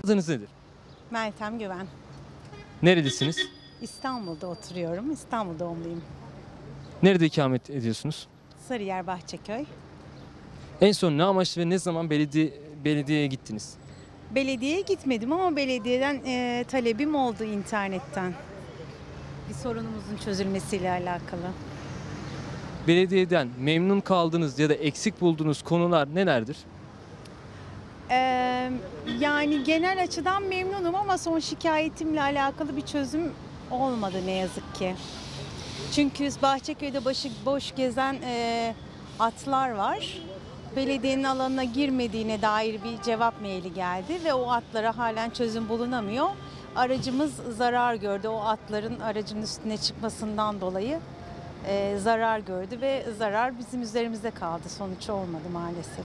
Adınız nedir? Meltem Güven. Nerelisiniz? İstanbul'da oturuyorum. İstanbul doğumluyum. Nerede ikamet ediyorsunuz? Sarıyer Bahçeköy. En son ne amaçlı ve ne zaman belediyeye gittiniz? Belediyeye gitmedim ama belediyeden talebim oldu internetten. Bir sorunumuzun çözülmesiyle alakalı. Belediyeden memnun kaldığınız ya da eksik bulduğunuz konular nelerdir? Yani genel açıdan memnunum ama son şikayetimle alakalı bir çözüm olmadı ne yazık ki. Çünkü Bahçeköy'de boş gezen atlar var. Belediyenin alanına girmediğine dair bir cevap maili geldi ve o atlara halen çözüm bulunamıyor. Aracımız zarar gördü. O atların aracın üstüne çıkmasından dolayı zarar gördü ve zarar bizim üzerimizde kaldı. Sonuç olmadı maalesef.